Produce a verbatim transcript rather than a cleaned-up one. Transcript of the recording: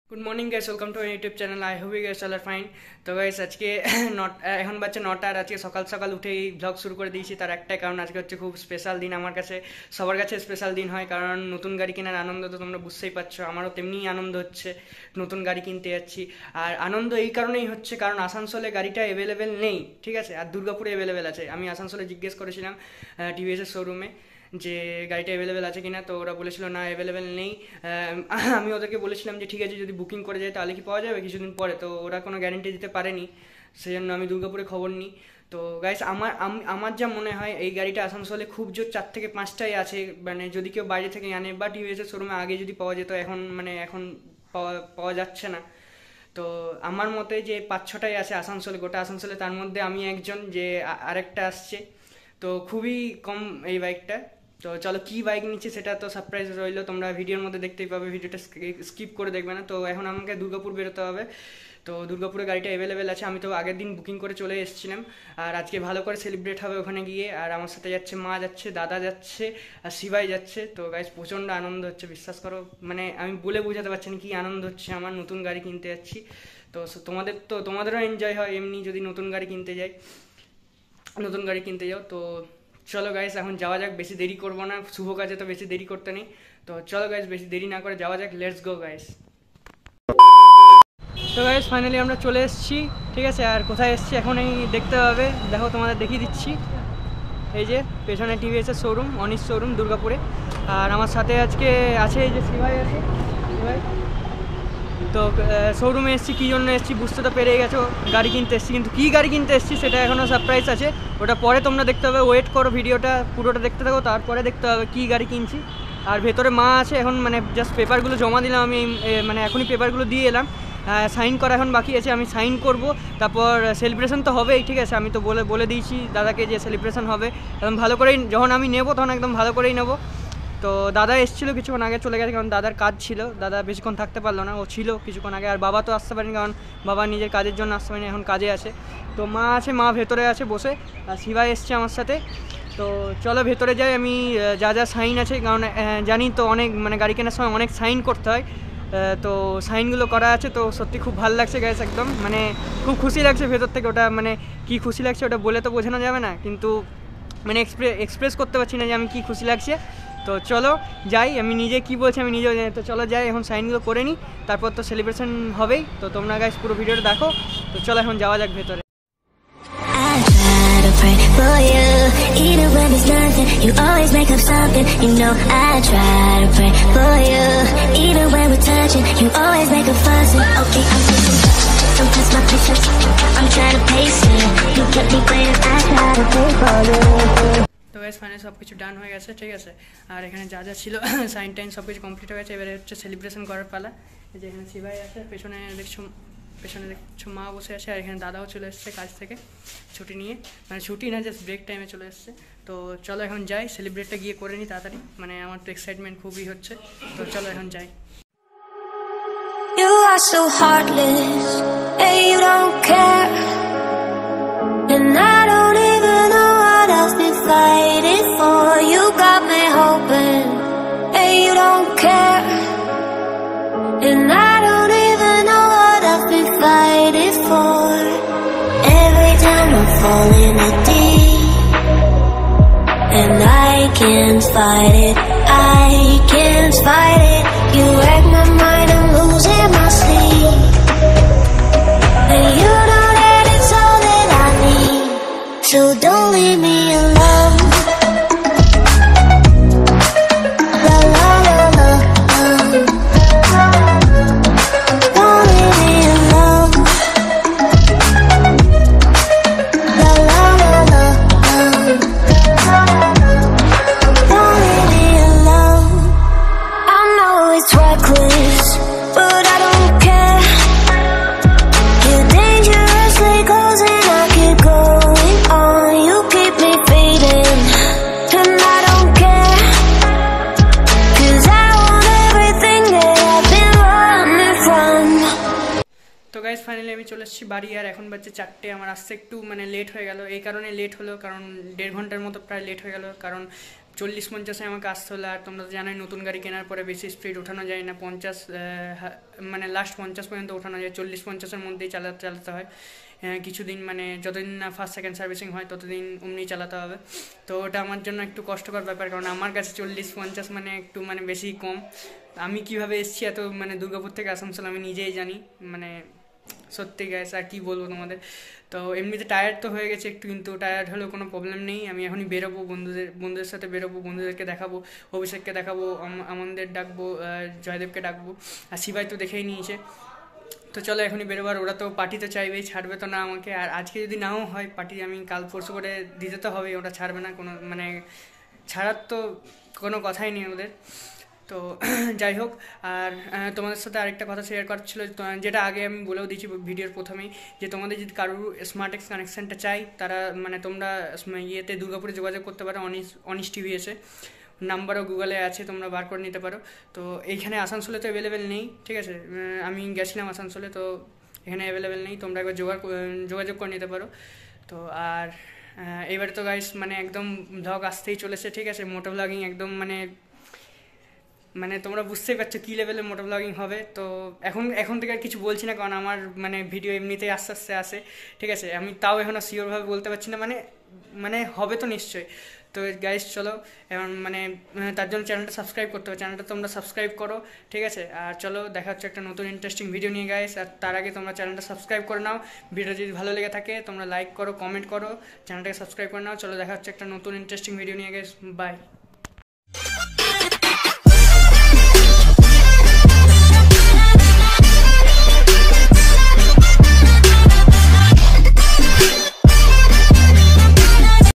Good morning guys, welcome to YouTube channel. I hope you guys are fine. तो guys आज के नट এখন বাজে নটা আর আজকে সকাল সকাল উঠেই ব্লগ শুরু করে দিয়েছি। তার একটাই কারণ, আজকে হচ্ছে খুব স্পেশাল দিন আমার কাছে, সবার কাছে স্পেশাল দিন হয়, কারণ নতুন গাড়ি কেনার আনন্দ তো তোমরা বুঝতেই পারছো। আমারও তেমনি আনন্দ হচ্ছে, নতুন গাড়ি কিনতে যাচ্ছি। আর আনন্দ এই কারণেই হচ্ছে কারণ আসানসোলে গাড়িটা অ্যাভেলেবেল নেই, ঠিক আছে, আর দুর্গাপুরে অ্যাভেলেবেল আছে। আমি আসানসোলে জিজ্ঞেস করেছিলাম টিভিএসের শোরুমে যে গাড়িটা অ্যাভেলেবেল আছে কিনা, তো ওরা বলেছিল না অ্যাভেলেবেল নেই। আমি ওদেরকে বলেছিলাম যে ঠিক আছে, যদি বুকিং করে যায় তাহলে কি পাওয়া যাবে কিছুদিন পরে, তো ওরা কোনো গ্যারেন্টি দিতে পারেনি, সেই জন্য আমি দুর্গাপুরে খবর নিই। তো গাইস আমার আমার যা মনে হয় এই গাড়িটা আসানসোলে খুব জোর চার থেকে পাঁচটাই আছে, মানে যদি কেউ বাইরে থেকে আনে বা টিভিএসের শোরুমে আগে যদি পাওয়া যেত, এখন মানে এখন পাওয়া পাওয়া যাচ্ছে না। তো আমার মতে যে পাঁচ ছটাই আছে আসানসোলে, গোটা আসানসোলে, তার মধ্যে আমি একজন, যে আরেকটা আসছে। তো খুবই কম এই বাইকটা। তো চলো কি বাইক নিচ্ছি সেটা তো সারপ্রাইজ রইলো, তোমরা ভিডিওর মধ্যে দেখতেই পাবে, ভিডিওটা স্কিপ করে দেখবে না। তো এখন আমাকে দুর্গাপুর বেরোতে হবে। তো দুর্গাপুরে গাড়িটা অ্যাভেলেবেল আছে, আমি তো আগের দিন বুকিং করে চলে এসেছিলাম। আর আজকে ভালো করে সেলিব্রেট হবে ওখানে গিয়ে। আর আমার সাথে যাচ্ছে মা, যাচ্ছে দাদা, যাচ্ছে আর শিবাই যাচ্ছে। তো গাইস প্রচণ্ড আনন্দ হচ্ছে, বিশ্বাস করো, মানে আমি বলে বোঝাতে পারছি না কি আনন্দ হচ্ছে আমার, নতুন গাড়ি কিনতে যাচ্ছি। তো তোমাদের তো তোমাদেরও এনজয় হয় এমনি যদি নতুন গাড়ি কিনতে যাই, নতুন গাড়ি কিনতে যাও। তো চলো গাইস এখন যাওয়া যাক, বেশি দেরি করবো না, শুভ কাজে তো বেশি দেরি করতে নেই। তো চলো গাইস বেশি দেরি না করে যাওয়া যাক, লেটস গো গাইস। তো গাইস ফাইনালি আমরা চলে এসেছি, ঠিক আছে। আর কোথায় এসেছি এখন এই দেখতে হবে, দেখো তোমাদের দেখিয়ে দিচ্ছি। এই যে পেছনে টিভিএসের শোরুম, অনিশ শোরুম দুর্গাপুরে। আর আমার সাথে আজকে আছে এই যে শিবাই আছে, শিবাই। তো শোরুমে এসেছি, কী জন্য এসেছি বুঝতে তো পেরে গেছো, গাড়ি কিনতে এসেছি। কিন্তু কী গাড়ি কিনতে এসেছি সেটা এখনও সারপ্রাইজ আছে, ওটা পরে তোমরা দেখতে হবে। ওয়েট করো, ভিডিওটা পুরোটা দেখতে থাকো, তারপরে দেখতে হবে কী গাড়ি কিনছি। আর ভেতরে মা আছে, এখন মানে জাস্ট পেপারগুলো জমা দিলাম আমি, মানে এখনই পেপারগুলো দিয়ে এলাম। সাইন করা এখন বাকি আছে, আমি সাইন করব, তারপর সেলিব্রেশন তো হবেই, ঠিক আছে। আমি তো বলে বলে দিয়েছি দাদাকে যে সেলিব্রেশন হবে, একদম ভালো করেই, যখন আমি নেবো তখন একদম ভালো করেই নেবো। তো দাদা এসেছিলো কিছুক্ষণ আগে, চলে গেছে কারণ দাদার কাজ ছিল, দাদা বেশিক্ষণ থাকতে পারলো না, ও ছিল কিছুক্ষণ আগে। আর বাবা তো আসতে পারেনি, কারণ বাবা নিজের কাজের জন্য আসতে পারেনি, এখন কাজে আছে। তো মা আছে, মা ভেতরে আছে বসে, আর শিবাই এসছে আমার সাথে। তো চলো ভেতরে যাই, আমি যা যা সাইন আছে, কারণ জানি তো অনেক মানে গাড়ি কেনার সময় অনেক সাইন করতে হয়, তো সাইনগুলো করা আছে। তো সত্যি খুব ভালো লাগছে গ্যাস, একদম মানে খুব খুশি লাগছে ভেতর থেকে। ওটা মানে কি খুশি লাগছে ওটা বলে তো বোঝানো যাবে না, কিন্তু মানে এক্সপ্রে এক্সপ্রেস করতে পারছি না যে আমি কি খুশি লাগছে। তো চলো যাই, আমি নিজে কি বলছি আমি নিজেও জানি। তো চলো যাই, এখন সাইনগুলো করে নিই, তারপর তো সেলিব্রেশন হবেই। তো তোমরা গাইস পুরো ভিডিওটা দেখো। তো চলো এখন যাওয়া যাক ভেতরে। For you, even when there's nothing, you always make up something. You know I try to pray for you, even when we're touching, you always make a fuss. Okay, I'm taking don't test my patience, I'm trying to pace it. You kept me waiting, I try to pray for you. তো guys finally সব কিছু ডান হয়ে গেছে, ঠিক আছে। আর এখানে যা যা ছিল সাইন টাইন সব কিছু কমপ্লিট হয়ে গেছে, এবারে হচ্ছে সেলিব্রেশন করার পালা। এই যে এখানে শিবাই আছে, পেছনে দেখছো পেছনে দেখছো মা বসে আছে, আর এখানে দাদাও চলে এসছে কাজ থেকে ছুটি নিয়ে, মানে ছুটি না জাস্ট ব্রেক টাইমে চলে এসছে। তো চলো এখন যাই, সেলিব্রেটটা গিয়ে করে নিই তাড়াতাড়ি, মানে আমার তো এক্সাইটমেন্ট খুবই হচ্ছে। তো চলো এখন যাই। You are so heartless, and you don't care, and I don't even know what I've been fighting for. You got me hoping, and you don't care, and I don't even know what I've been fighting for. Every time I fall in the deep, and I can't fight it, I can't fight it. You wreck my mind, I'm losing my sleep, and you know that it's all that I need, so don't leave me alone. Finally আমি চলে এসেছি বাড়ি, আর এখন বাজছে চারটে। আমার আসতে একটু মানে লেট হয়ে গেল, এই কারণে লেট হলো কারণ দেড় ঘন্টার মতো প্রায় লেট হয়ে গেল, কারণ চল্লিশ পঞ্চাশে আমাকে আসতে হলো। আর তোমরা তো জানোই নতুন গাড়ি কেনার পরে বেশি স্পিড ওঠানো যায় না, পঞ্চাশ মানে লাস্ট পঞ্চাশ পর্যন্ত ওঠানো যায়, চল্লিশ পঞ্চাশের মধ্যেই চালাতে চালাতে হয় কিছুদিন, মানে যতদিন না ফার্স্ট সেকেন্ড সার্ভিসিং হয় ততদিন অমনি চালাতে হবে। তো ওটা আমার জন্য একটু কষ্টকর ব্যাপার, কারণ আমার কাছে চল্লিশ পঞ্চাশ মানে একটু মানে বেশি কম। আমি কিভাবে এসেছি এত মানে দুর্গাপুর থেকে আসানসোল আমি নিজেই জানি, মানে সত্যি গ্যাস আর কি বলবো তোমাদের। তো এমনিতে টায়ার্ড তো হয়ে গেছে একটু, কিন্তু টায়ার্ড হলেও কোনো প্রবলেম নেই। আমি এখনই বেরোবো, বন্ধুদের বন্ধুদের সাথে বেরোবো, বন্ধুদেরকে দেখাবো, অভিষেককে দেখাবো, আমাদের ডাকবো, জয়দেবকে ডাকবো, আর শিবাই তো দেখেই নিয়েছে। তো চলো এখনই বেরোবার, ওরা তো পার্টি তো চাইবেই, ছাড়বে তো না আমাকে। আর আজকে যদি নাও হয় পার্টি, আমি কাল পরশু করে দিতে তো হবে, ওরা ছাড়বে না কোনো, মানে ছাড়ার তো কোনো কথাই নেই ওদের। তো যাই হোক, আর তোমাদের সাথে আরেকটা কথা শেয়ার করার ছিল, যেটা আগে আমি বলেও দিয়েছি ভিডিওর প্রথমেই, যে তোমাদের যদি কারোর স্মার্ট এক্স কানেকশানটা চাই, তারা মানে তোমরা ইয়েতে দুর্গাপুরে যোগাযোগ করতে পারো, অনিশ অনিশ টিভি এসে, নাম্বারও গুগলে আছে, তোমরা বার করে নিতে পারো। তো এইখানে আসানসোলে তো অ্যাভেলেবেল নেই, ঠিক আছে, আমি গেছিলাম আসানসোলে, তো এখানে অ্যাভেলেবেল নেই, তোমরা একবার জোগাড় যোগাযোগ করে নিতে পারো। তো আর এবারে তো গাইস মানে একদম ব্লগ আসতেই চলেছে, ঠিক আছে, মোটো ব্লগিং একদম মানে মানে তোমরা বুঝতেই পারছো কী লেভেলের মোটো ব্লগিং হবে। তো এখন এখন থেকে আর কিছু বলছি না, কারণ আমার মানে ভিডিও এমনিতেই আস্তে আস্তে আসে, ঠিক আছে, আমি তাও এখনও শিওরভাবে বলতে পারছি না, মানে মানে হবে তো নিশ্চয়ই। তো গাইস চলো এখন মানে তার জন্য চ্যানেলটা সাবস্ক্রাইব করতে হবে, চ্যানেলটা তোমরা সাবস্ক্রাইব করো, ঠিক আছে। আর চলো দেখা হচ্ছে একটা নতুন ইন্টারেস্টিং ভিডিও নিয়ে গাইস। আর তার আগে তোমরা চ্যানেলটা সাবস্ক্রাইব করে নাও, ভিডিও যদি ভালো লেগে থাকে তোমরা লাইক করো, কমেন্ট করো, চ্যানেলটাকে সাবস্ক্রাইব করে নাও। চলো দেখা হচ্ছে একটা নতুন ইন্টারেস্টিং ভিডিও নিয়ে গাইস, বাই।